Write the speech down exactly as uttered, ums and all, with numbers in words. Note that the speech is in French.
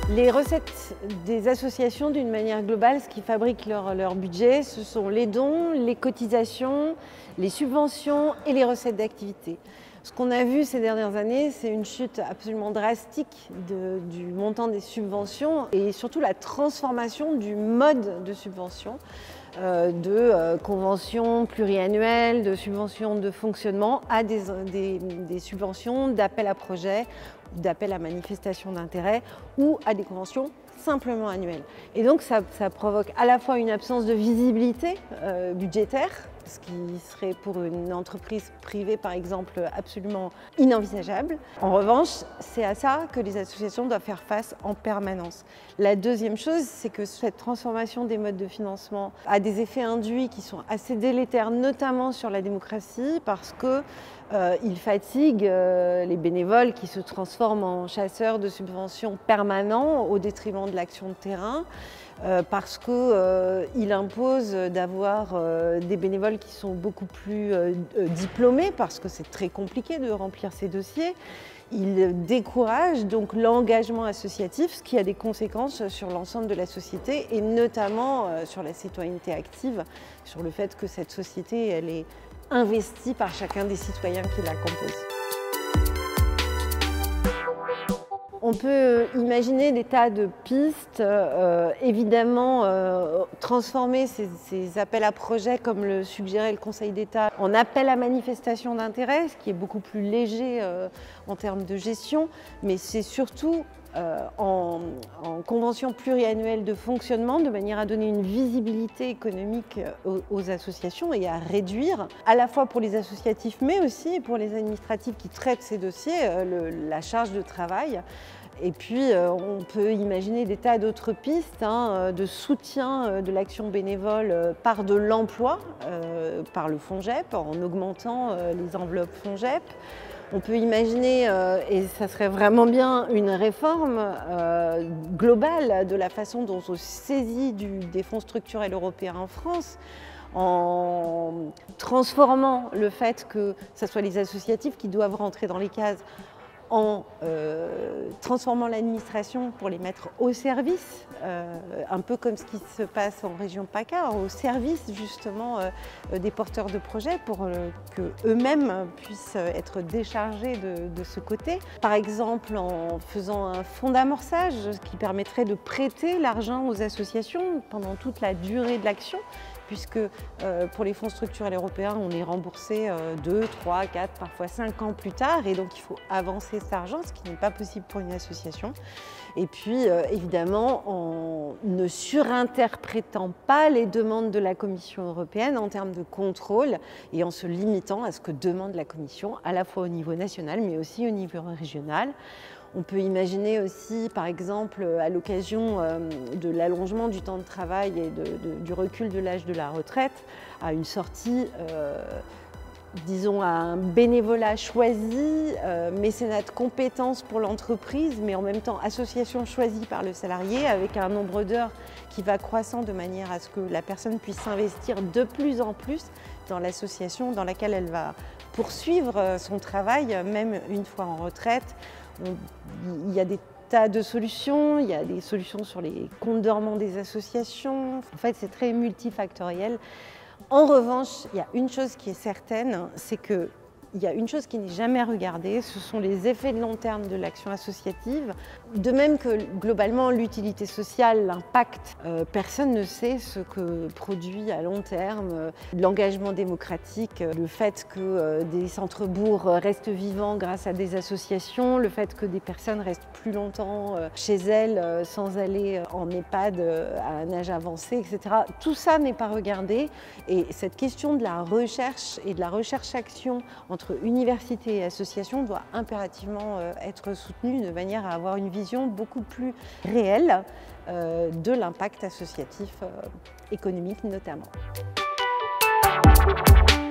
Les recettes des associations, d'une manière globale, ce qui fabrique leur, leur budget, ce sont les dons, les cotisations, les subventions et les recettes d'activité. Ce qu'on a vu ces dernières années, c'est une chute absolument drastique de, du montant des subventions et surtout la transformation du mode de subvention, euh, de euh, conventions pluriannuelles, de subventions de fonctionnement à des, des, des subventions d'appel à projet, d'appel à manifestation d'intérêt ou à des conventions simplement annuelles. Et donc ça, ça provoque à la fois une absence de visibilité euh, budgétaire, ce qui serait pour une entreprise privée par exemple absolument inenvisageable. En revanche, c'est à ça que les associations doivent faire face en permanence. La deuxième chose, c'est que cette transformation des modes de financement a des effets induits qui sont assez délétères, notamment sur la démocratie, parce que Euh, il fatigue euh, les bénévoles qui se transforment en chasseurs de subventions permanents au détriment de l'action de terrain, euh, parce qu'il euh, impose d'avoir euh, des bénévoles qui sont beaucoup plus euh, diplômés, parce que c'est très compliqué de remplir ces dossiers. Il décourage donc l'engagement associatif, ce qui a des conséquences sur l'ensemble de la société et notamment euh, sur la citoyenneté active, sur le fait que cette société, elle est investie par chacun des citoyens qui la composent. On peut imaginer des tas de pistes, euh, évidemment euh, transformer ces, ces appels à projets, comme le suggérait le Conseil d'État, en appels à manifestation d'intérêt, ce qui est beaucoup plus léger euh, en termes de gestion, mais c'est surtout Euh, en, en convention pluriannuelle de fonctionnement, de manière à donner une visibilité économique aux, aux associations et à réduire, à la fois pour les associatifs, mais aussi pour les administratifs qui traitent ces dossiers, euh, le, la charge de travail. Et puis, euh, on peut imaginer des tas d'autres pistes hein, de soutien de l'action bénévole par de l'emploi, euh, par le FONJEP, en augmentant euh, les enveloppes FONJEP. On peut imaginer, euh, et ça serait vraiment bien, une réforme euh, globale de la façon dont on se saisit du, des fonds structurels européens en France, en transformant le fait que ce soit les associatifs qui doivent rentrer dans les cases, en euh, transformant l'administration pour les mettre au service, euh, un peu comme ce qui se passe en région PACA, au service justement euh, des porteurs de projets pour euh, qu'eux-mêmes puissent être déchargés de, de ce côté. Par exemple en faisant un fonds d'amorçage qui permettrait de prêter l'argent aux associations pendant toute la durée de l'action, puisque euh, pour les fonds structurels européens, on est remboursé euh, deux, trois, quatre, parfois cinq ans plus tard, et donc il faut avancer cet argent, ce qui n'est pas possible pour une association. Et puis, euh, évidemment, en ne surinterprétant pas les demandes de la Commission européenne en termes de contrôle et en se limitant à ce que demande la Commission, à la fois au niveau national, mais aussi au niveau régional. On peut imaginer aussi, par exemple, à l'occasion de l'allongement du temps de travail et de, de, du recul de l'âge de la retraite, à une sortie, euh, disons, à un bénévolat choisi, euh, mécénat de compétences pour l'entreprise, mais en même temps association choisie par le salarié, avec un nombre d'heures qui va croissant de manière à ce que la personne puisse s'investir de plus en plus dans l'association dans laquelle elle va poursuivre son travail, même une fois en retraite. On, il y a des tas de solutions, il y a des solutions sur les comptes dormants des associations. En fait, c'est très multifactoriel. En revanche, il y a une chose qui est certaine, c'est que il y a une chose qui n'est jamais regardée, ce sont les effets de long terme de l'action associative. De même que globalement l'utilité sociale, l'impact, euh, personne ne sait ce que produit à long terme euh, l'engagement démocratique, euh, le fait que euh, des centres-bourgs restent vivants grâce à des associations, le fait que des personnes restent plus longtemps euh, chez elles euh, sans aller en EHPAD euh, à un âge avancé, et cetera. Tout ça n'est pas regardé et cette question de la recherche et de la recherche-action entre université et association doit impérativement euh, être soutenue de manière à avoir une vision beaucoup plus réelle euh, de l'impact associatif euh, économique notamment.